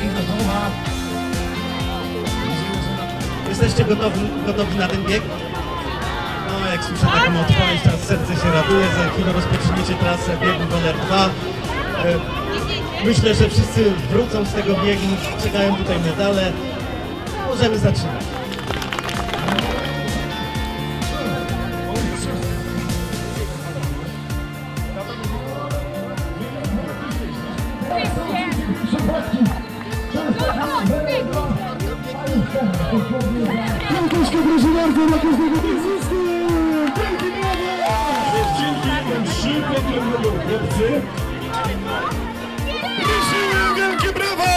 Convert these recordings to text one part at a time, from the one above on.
Jesteście gotowi na ten bieg? No, jak słyszę taką odpowiedź, teraz serce się raduje. Za chwilę rozpoczniecie trasę biegu Goner 2. Myślę, że wszyscy wrócą z tego biegu, czekają tutaj medale. Możemy zaczynać. Piąteczka, proszę bardzo, dla każdego taksysty! Wielkie brawa! Dzięki, trzy potem chłopcy. Prosimy, wielkie brawa!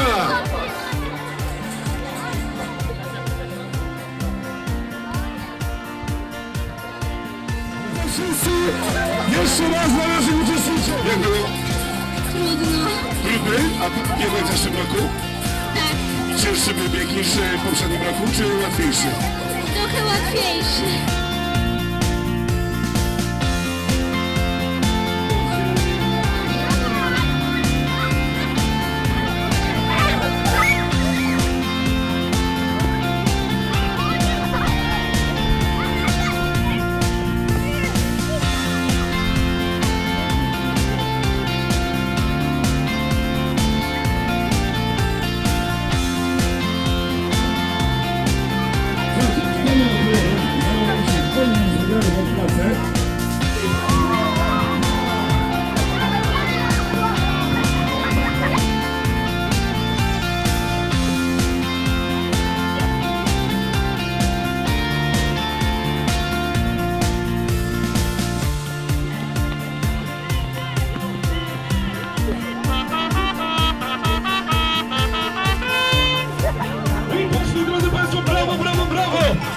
Wszyscy jeszcze raz należy uczestniczyć. Jak było? Trudno. Trudny? A biegłeś w zeszłym roku? Tak, Cięższy wybieg niż w poprzednim roku, czy łatwiejszy? trochę łatwiejszy. Drodzy Państwo, brawo, brawo, brawo!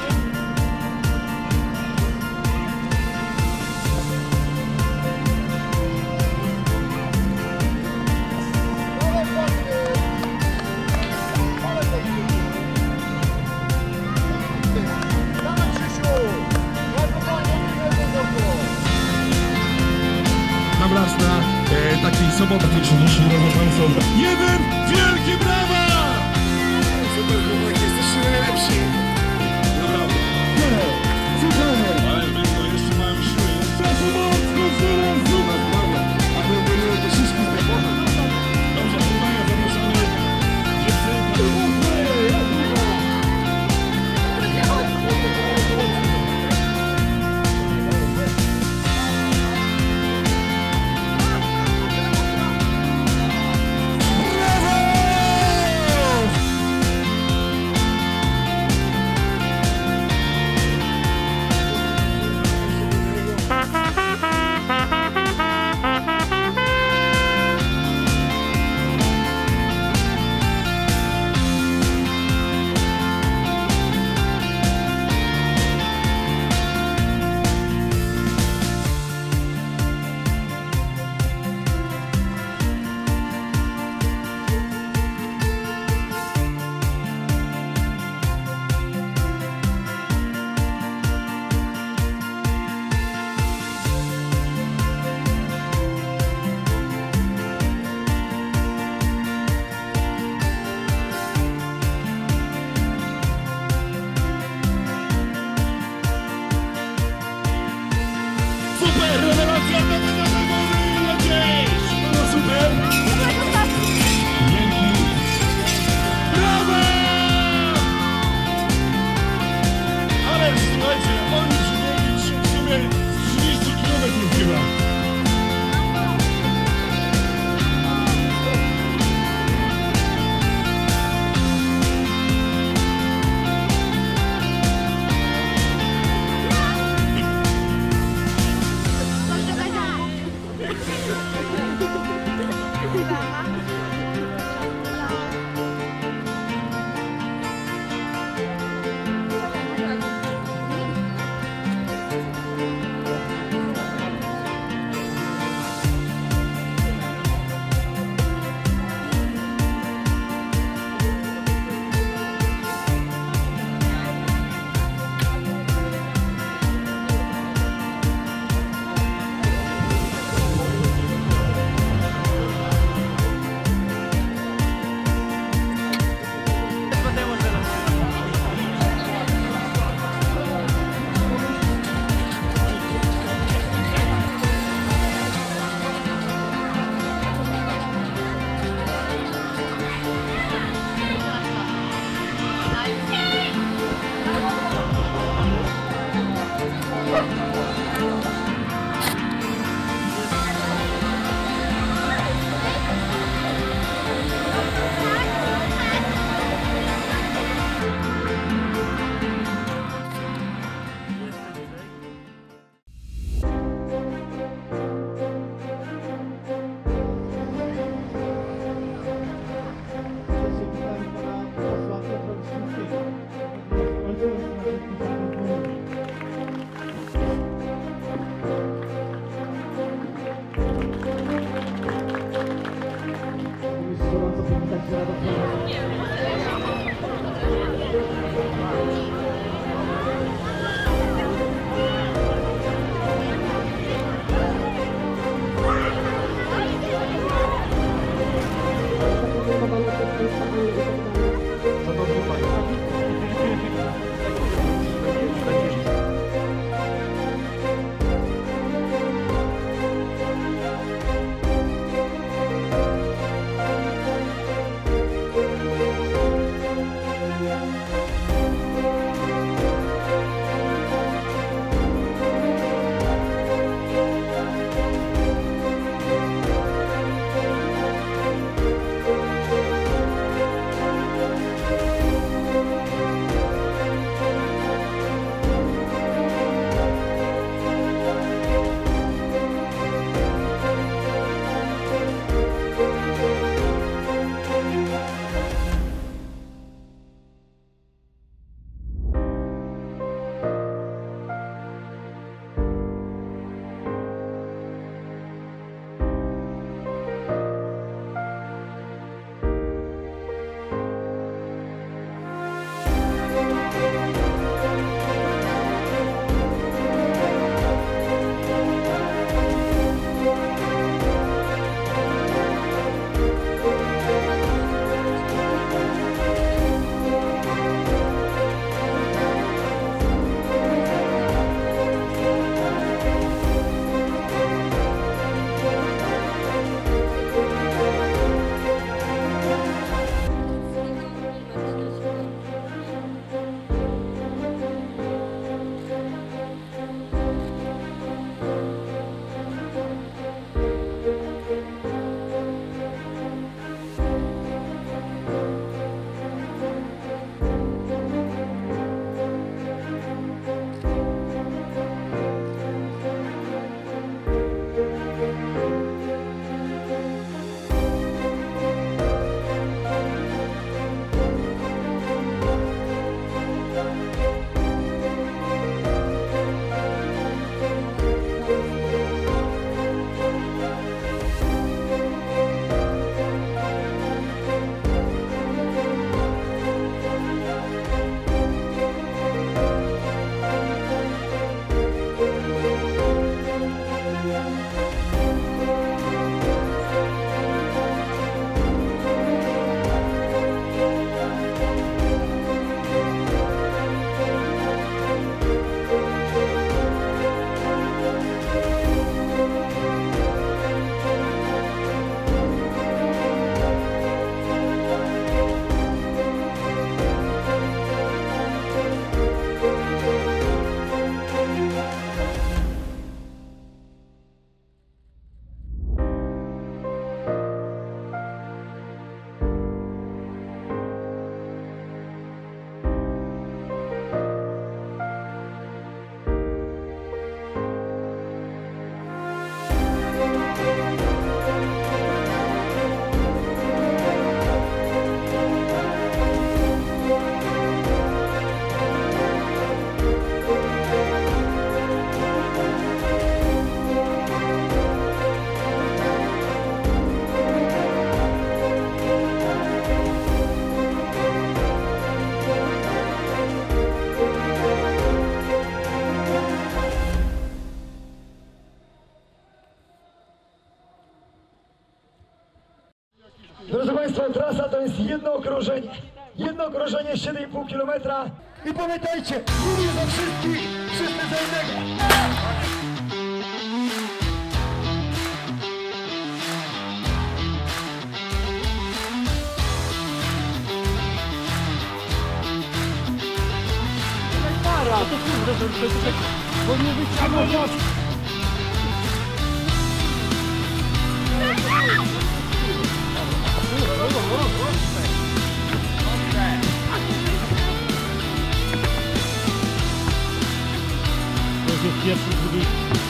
Nabraz na takiej sobotniczej, drodzy Państwo. Jeden wielki brawa! Super, chłopak, jesteście najlepsi. Naprawdę. Super. Ale będą jeszcze mają siły. Czasu mocno, zaraz, super. A wy będziemy te szyszki z tej pory. Dobrze, uwaga, zapraszamy dziewczynkę. Rewelacja, może lecieć! No super! Dzięki! Brawo! Ale słuchajcie, oni przybiegli w sumie 30 km chyba. Drodzy Państwo, trasa to jest jedno okrążenie 7,5 km. I pamiętajcie, mówię za wszystkich, wszyscy za jednego. Para, to kurde, że bo nie wyciągnął nas. To już jest pierwszy, drugi.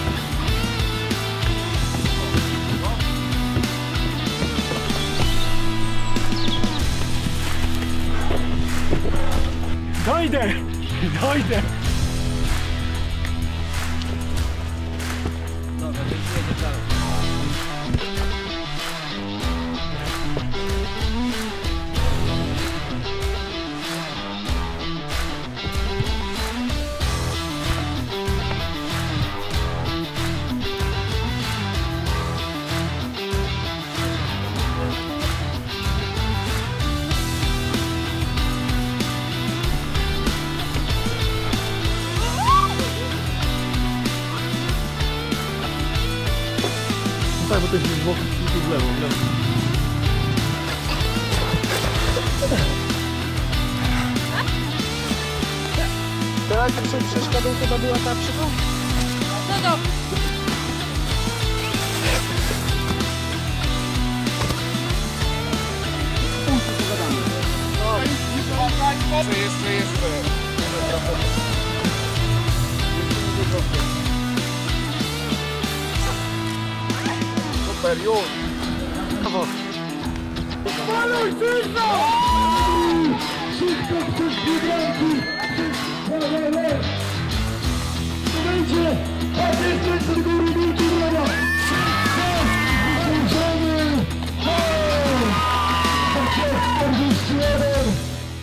Dojdę! Tak, bo to jest z boku w lewo, w lewo. Teraz przed przeszkodą chyba była ta przygoda. No dobrze. Jeszcze. Super, już. Brawo. Maluj, syno! Wszystko przez bramki! To będzie! A ty jest do góry, wielki brawa! Wykończony! Tak jest, 41!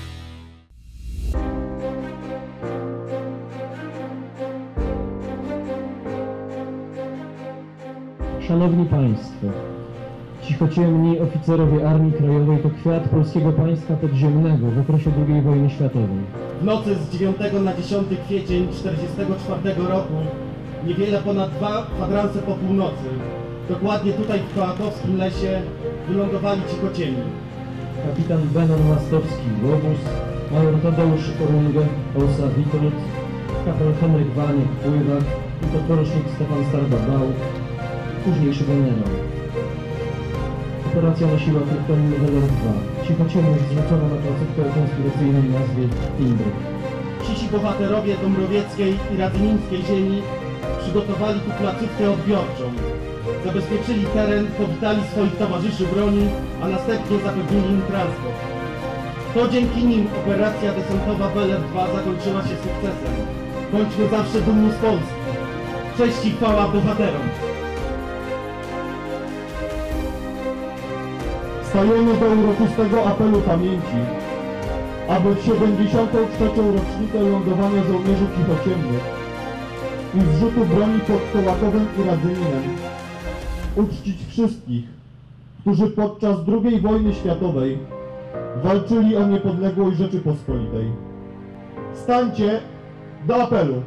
Szanowni Państwo, cichociemni oficerowie Armii Krajowej to kwiat polskiego państwa podziemnego w okresie II wojny światowej. W nocy z 9 na 10 kwiecień 1944 roku, niewiele ponad 2 kwadranse po północy, dokładnie tutaj w Kołakowskim lesie, wylądowali cichociemni. Kapitan Benon Mastowski, Łobuz, major Tadeusz Orungę, Osa Witold, kapitan Henryk Waniek, Pływak i podporucznik Stefan Starba-Bał, późniejszy generał. Operacja nosiła kryptonim Weller 2. Cichociemnych zrzucono na placówkę o konspiracyjnej nazwie Indryk. Cisi bohaterowie Dąbrowieckiej i Radzymińskiej ziemi przygotowali tu placówkę odbiorczą. Zabezpieczyli teren, powitali swoich towarzyszy broni, a następnie zapewnili im transport. To dzięki nim operacja desantowa Weller 2 zakończyła się sukcesem. Bądźmy zawsze dumni z Polski. Cześć i chwała bohaterom! Stajemy do uroczystego apelu pamięci, aby w 73. rocznicę lądowania żołnierzy cichociemnych i zrzutu broni pod Kołakowem i Radzyminem uczcić wszystkich, którzy podczas II wojny światowej walczyli o niepodległość Rzeczypospolitej. Stańcie do apelu!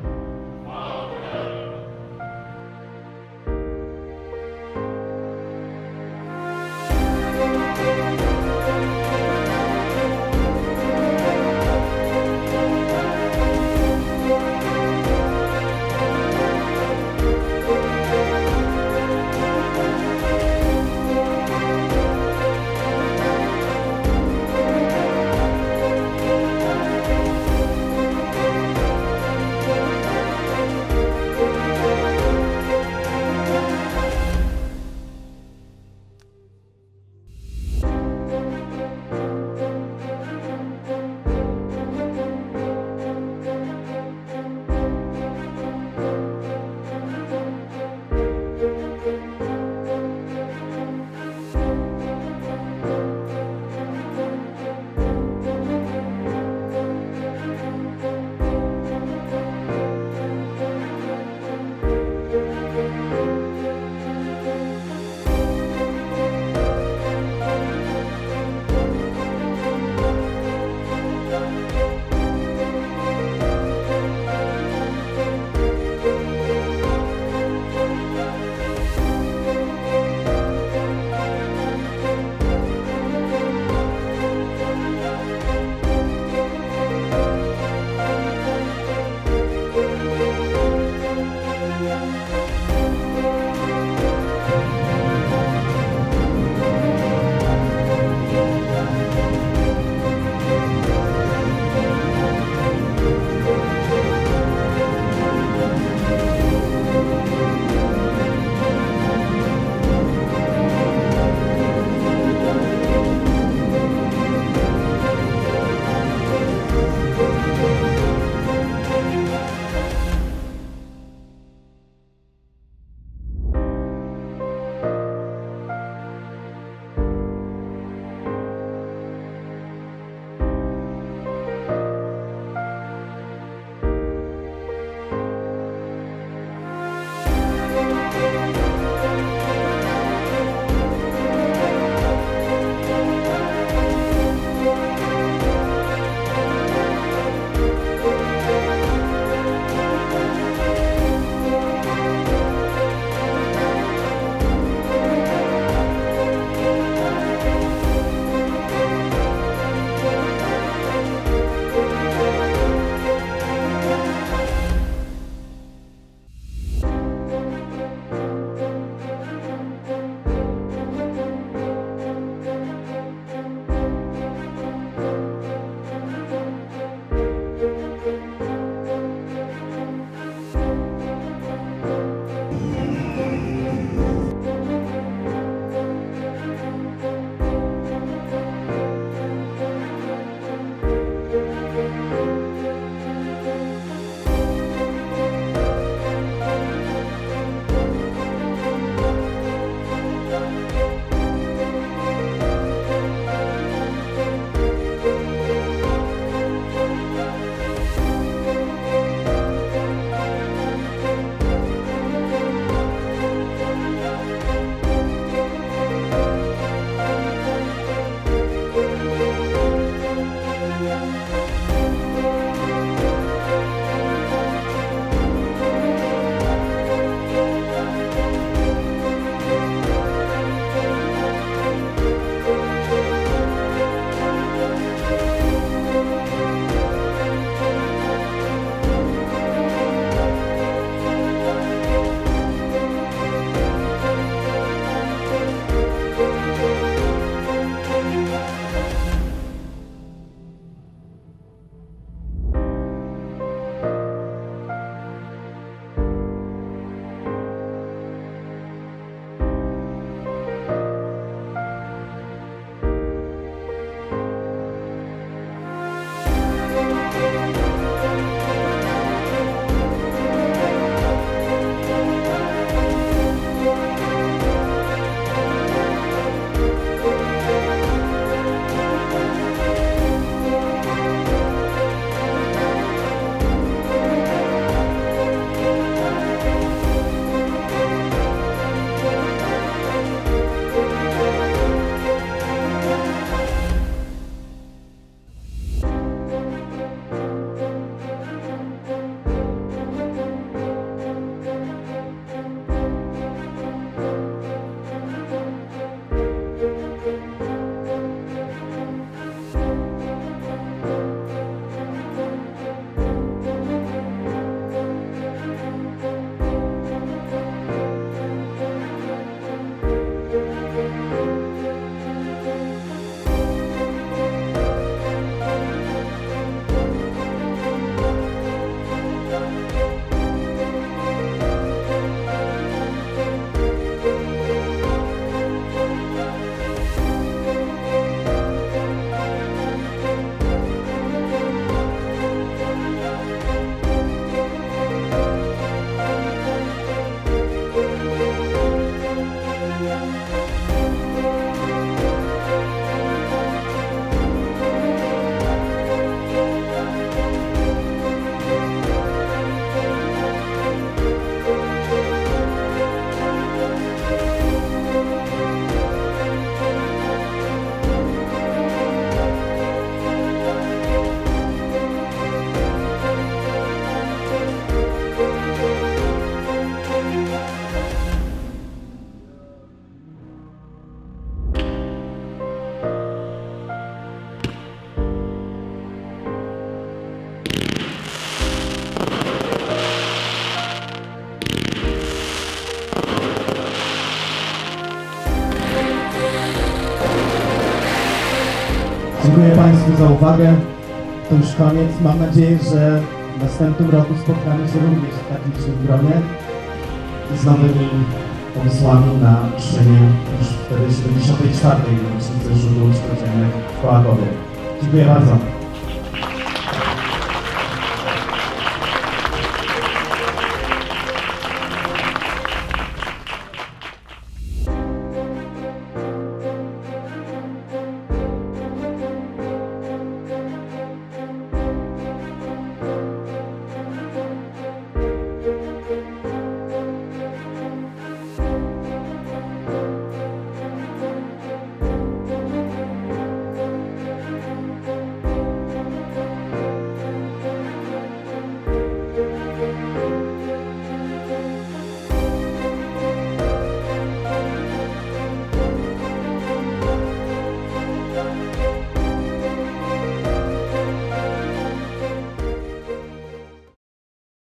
Dziękuję Państwu za uwagę. To już koniec. Mam nadzieję, że w następnym roku spotkamy się również w tak licznym gronie i z nowymi pomysłami na czczenie już wtedy 74. rocznicy Rzutów Szkoleniowego w Kołakowie. Dziękuję bardzo.